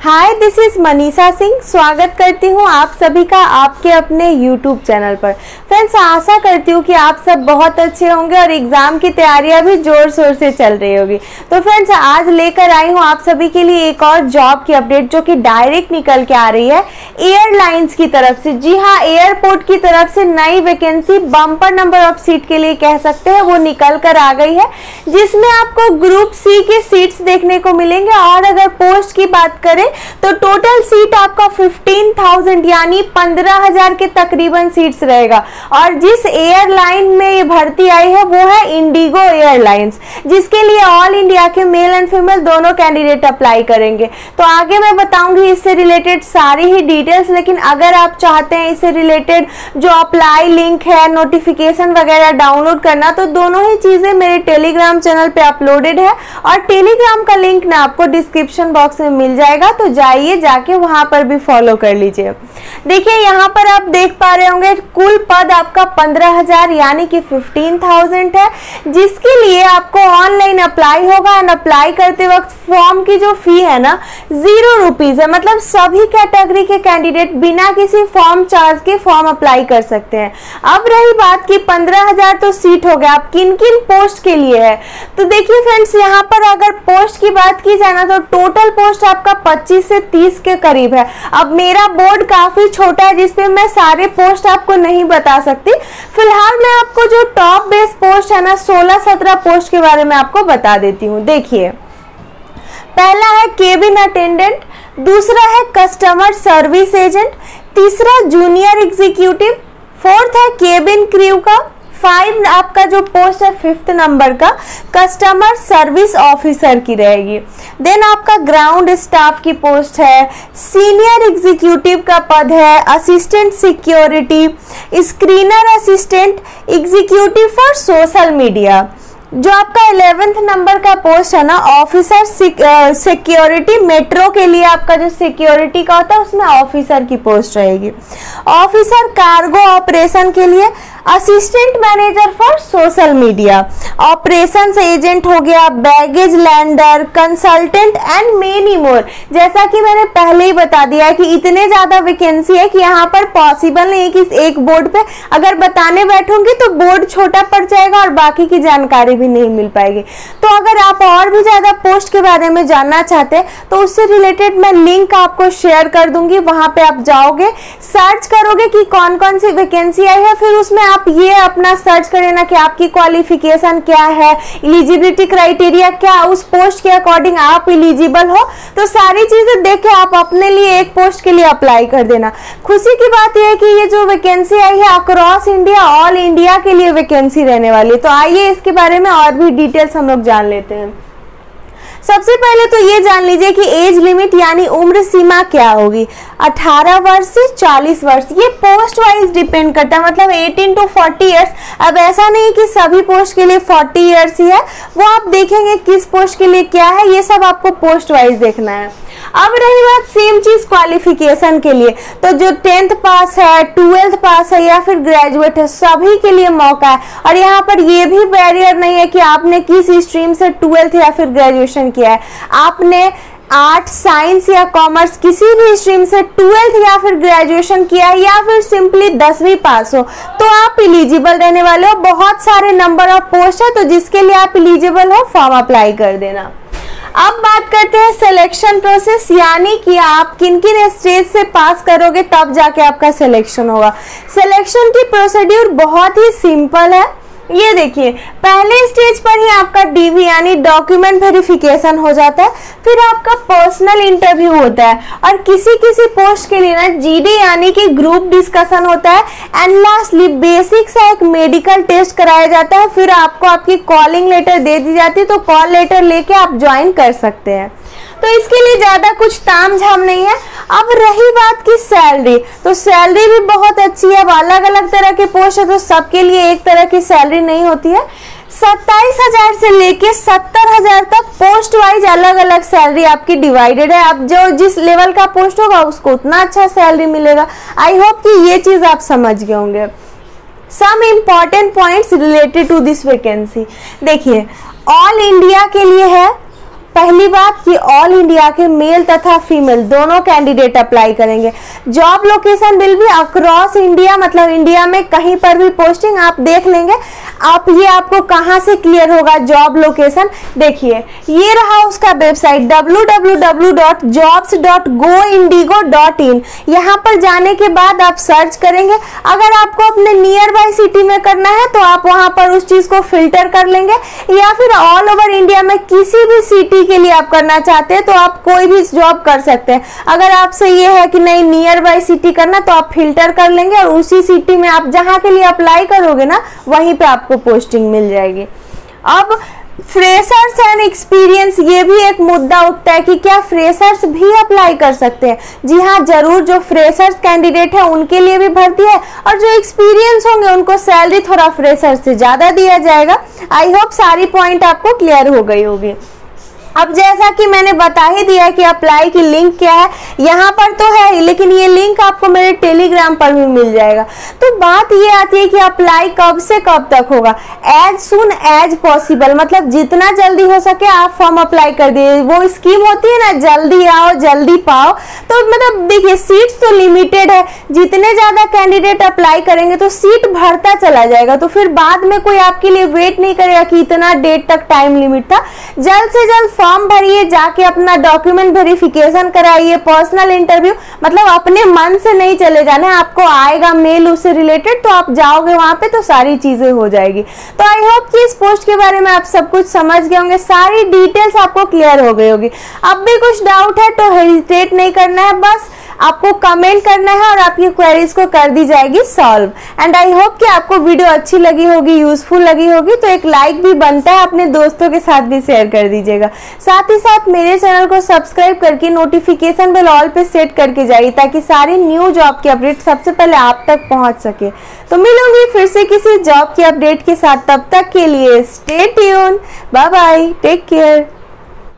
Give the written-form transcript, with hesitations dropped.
Hi, this is Manisha Singh. स्वागत करती हूँ आप सभी का आपके अपने यूट्यूब चैनल पर। फ्रेंड्स, आशा करती हूँ कि आप सब बहुत अच्छे होंगे और एग्जाम की तैयारियां भी जोर शोर से चल रही होगी। तो फ्रेंड्स, आज लेकर आई हूँ आप सभी के लिए एक और जॉब की अपडेट जो कि डायरेक्ट निकल के आ रही है एयरलाइंस की तरफ से। जी हाँ, एयरपोर्ट की तरफ से नई vacancy bumper number of seat के लिए कह सकते हैं वो निकल कर आ गई है, जिसमें आपको ग्रुप सी की सीट्स देखने को मिलेंगे। और अगर पोस्ट की बात करें तो टोटल सीट आपका 15,000 यानी 15,000 के तकरीबन सीट्स रहेगा। और जिस एयरलाइन में ये भर्ती आई है वो है इंडिगो एयरलाइंस, जिसके लिए ऑल इंडिया के मेल एंड फीमेल दोनों कैंडिडेट अप्लाई करेंगे। तो आगे मैं बताऊंगी इससे रिलेटेड सारी ही डिटेल्स, लेकिन अगर आप चाहते हैं इससे रिलेटेड जो अप्लाई लिंक है, नोटिफिकेशन वगैरह डाउनलोड करना, तो दोनों ही चीजें मेरे टेलीग्राम चैनल पे अपलोडेड है और टेलीग्राम का लिंक ना आपको डिस्क्रिप्शन बॉक्स में मिल जाएगा। तो जाइए, जाके वहां पर भी फॉलो कर लीजिए। देखिए, यहाँ पर आप देख पा रहे होंगे कुल पद आपका 15,000 यानी कि 15,000 है, जिसके लिए आपको ऑनलाइन अप्लाई होगा। एंड अप्लाई करते वक्त फॉर्म की जो फी है ना 0 रुपीज है। मतलब सभी कैटेगरी के कैंडिडेट बिना किसी फॉर्म चार्ज के फॉर्म अप्लाई कर सकते हैं। अब रही बात की 15,000 तो सीट हो गया, आप किन किन पोस्ट के लिए है। तो देखिए फ्रेंड्स, यहाँ पर अगर पोस्ट की बात की जाए ना तो टोटल पोस्ट आपका 25 से 30 के करीब है। अब मेरा बोर्ड काफी छोटा है जिसपे मैं सारे पोस्ट आपको नहीं बता सकती। फिलहाल मैं आपको जो टॉप बेस पोस्ट है ना 16-17 पोस्ट के बारे में आपको बता देती हूँ। देखिए, पहला है केबिन अटेंडेंट, दूसरा है कस्टमर सर्विस एजेंट, तीसरा जूनियर एग्जीक्यूटिव, फोर्थ है केबिन क्रू का, 5 आपका जो पोस्ट है 5th नंबर का कस्टमर सर्विस ऑफिसर की रहेगी। देन आपका ग्राउंड स्टाफ की पोस्ट है, सीनियर एग्जीक्यूटिव का पद है, assistant security, screener assistant, executive for social media. जो आपका 11th नंबर का पोस्ट है ना ऑफिसर सिक्योरिटी, मेट्रो के लिए आपका जो सिक्योरिटी का होता है उसमें ऑफिसर की पोस्ट रहेगी। ऑफिसर कार्गो ऑपरेशन के लिए assistant manager for social media, operations agent हो गया, बैगेज लैंडर, कंसल्टेंट एंड मेनी मोर। जैसा कि मैंने पहले ही बता दिया है कि इतने ज्यादा वैकेंसी है कि यहाँ पर पॉसिबल नहीं है कि एक बोर्ड पे अगर बताने बैठूंगी तो बोर्ड छोटा पड़ जाएगा और बाकी की जानकारी भी नहीं मिल पाएगी। तो अगर आप और भी ज्यादा पोस्ट के बारे में जानना चाहते हैं तो उससे रिलेटेड मैं लिंक आपको शेयर कर दूंगी। वहां पे आप जाओगे, सर्च करोगे कि कौन कौन सी वैकेंसी आई है, फिर उसमें आप ये अपना सर्च करें ना कि आपकी क्वालिफिकेशन क्या है, एलिजिबिलिटी क्राइटेरिया क्या, उस पोस्ट के अकॉर्डिंग आप एलिजिबल हो। तो सारी चीजें देख के आप अपने लिए एक पोस्ट के लिए अप्लाई कर देना। खुशी की बात यह है कि ये जो वैकेंसी आई है अक्रॉस इंडिया, ऑल इंडिया के लिए वैकेंसी रहने वाली है। तो आइए इसके बारे में और भी डिटेल्स हम लोग जान लेते हैं। सबसे पहले तो ये जान लीजिए कि एज लिमिट यानी उम्र सीमा क्या होगी। 18 वर्ष से 40 वर्ष, ये पोस्ट वाइज डिपेंड करता है। मतलब 18 to 40 ईयर्स। अब ऐसा नहीं कि सभी पोस्ट के लिए 40 ईयर्स ही है, वो आप देखेंगे किस पोस्ट के लिए क्या है, ये सब आपको पोस्ट वाइज देखना है। अब रही बात सेम चीज क्वालिफिकेशन के लिए, तो जो 10th पास है, 12th पास है या फिर ग्रेजुएट है, सभी के लिए मौका है। और यहाँ पर ये भी बैरियर नहीं है कि आपने किस स्ट्रीम से 12th या फिर ग्रेजुएशन किया है। आपने आर्ट, साइंस या कॉमर्स किसी भी स्ट्रीम से 12th या फिर ग्रेजुएशन किया है या फिर सिंपली 10वीं पास हो तो आप एलिजिबल रहने वाले हो। बहुत सारे नंबर ऑफ पोस्ट है, तो जिसके लिए आप एलिजिबल हो फॉर्म अप्लाई कर देना। अब बात करते हैं सिलेक्शन प्रोसेस, यानी कि आप किन किन स्टेज से पास करोगे तब जाके आपका सिलेक्शन होगा। सिलेक्शन की प्रोसीड्यूर बहुत ही सिंपल है। ये देखिए, पहले स्टेज पर ही आपका डीवी यानी डॉक्यूमेंट वेरिफिकेशन हो जाता है, फिर आपका पर्सनल इंटरव्यू होता है और किसी किसी पोस्ट के लिए ना जीडी यानी कि ग्रुप डिस्कशन होता है। एंड लास्टली बेसिक सा एक मेडिकल टेस्ट कराया जाता है, फिर आपको आपकी कॉलिंग लेटर दे दी जाती है, तो कॉल लेटर लेके आप ज्वाइन कर सकते हैं। तो इसके लिए ज्यादा कुछ तामझाम नहीं है। अब रही बात की सैलरी, तो सैलरी भी बहुत अच्छी है। अब अलग अलग तरह के पोस्ट है तो सबके लिए एक तरह की सैलरी नहीं होती है। 27,000 से लेके 70,000 तक पोस्ट वाइज अलग अलग सैलरी आपकी डिवाइडेड है। अब जो जिस लेवल का पोस्ट होगा उसको उतना अच्छा सैलरी मिलेगा। आई होप कि ये चीज आप समझ गए होंगे। Some important points related to this vacancy, देखिए ऑल इंडिया के लिए है, पहली बात कि ऑल इंडिया के मेल तथा फीमेल दोनों कैंडिडेट अप्लाई करेंगे। Job location will be across India, मतलब इंडिया में कहीं पर भी पोस्टिंग आप देख लेंगे। आप ये आपको कहां से क्लियर होगा जॉब लोकेशन, देखिए ये रहा उसका वेबसाइट www.jobs.goindigo.in। यहाँ पर जाने के बाद आप सर्च करेंगे। अगर आपको अपने नियर बाय सिटी में करना है तो आप वहां पर उस चीज को फिल्टर कर लेंगे, या फिर ऑल ओवर इंडिया में किसी भी सिटी के लिए आप करना चाहते हैं तो आप कोई भी जॉब कर सकते हैं। अगर आपसे ये है कि नहीं नियर बाय सिटी करना तो आप फिल्टर कर लेंगे और उसी सिटी में आप जहां के लिए अप्लाई करोगे ना वहीं पे आपको पोस्टिंग मिल जाएगी। अब फ्रेशर्स एंड एक्सपीरियंस, ये भी एक मुद्दा उठता है कि क्या फ्रेशर्स भी अप्लाई कर सकते हैं। जी हाँ, जरूर, जो फ्रेशर्स कैंडिडेट है उनके लिए भी भर्ती है और जो एक्सपीरियंस होंगे उनको सैलरी थोड़ा फ्रेशर्स से ज्यादा दिया जाएगा। आई होप सारी पॉइंट आपको क्लियर हो गई होगी। अब जैसा कि मैंने बता ही दिया कि अप्लाई की लिंक क्या है, यहाँ पर तो है लेकिन ये लिंक आपको मेरे टेलीग्राम पर भी मिल जाएगा। तो बात ये आती है कि अप्लाई कब से कब तक होगा, एज सुन एज पॉसिबल, मतलब जितना जल्दी हो सके आप फॉर्म अप्लाई कर दिए। वो स्कीम होती है ना जल्दी आओ जल्दी पाओ, तो मतलब देखिए सीट्स तो लिमिटेड है, जितने ज्यादा कैंडिडेट अप्लाई करेंगे तो सीट भरता चला जाएगा। तो फिर बाद में कोई आपके लिए वेट नहीं करेगा कि इतना डेट तक टाइम लिमिट था। जल्द से जल्द फॉर्म भरिए, जाके अपना डॉक्यूमेंट वेरिफिकेशन कराइए, पर्सनल इंटरव्यू, मतलब अपने मन से नहीं चले जाना, आपको आएगा मेल उससे रिलेटेड तो आप जाओगे वहां पे तो सारी चीजें हो जाएगी। तो आई होप कि इस पोस्ट के बारे में आप सब कुछ समझ गए होंगे, सारी डिटेल्स आपको क्लियर हो गई होगी। अब भी कुछ डाउट है तो हेजिटेट नहीं करना है, बस आपको कमेंट करना है और आपकी क्वेरीज को कर दी जाएगी सॉल्व। एंड आई होप कि आपको वीडियो अच्छी लगी होगी, यूजफुल लगी होगी, तो एक लाइक भी बनता है, अपने दोस्तों के साथ भी शेयर कर दीजिएगा। साथ ही साथ मेरे चैनल को सब्सक्राइब करके नोटिफिकेशन बेल ऑल पे सेट करके जाइए ताकि सारी न्यू जॉब की अपडेट सबसे पहले आप तक पहुंच सके। तो मिलूंगी फिर से किसी जॉब की अपडेट के साथ, तब तक के लिए stay tune, bye bye, take care.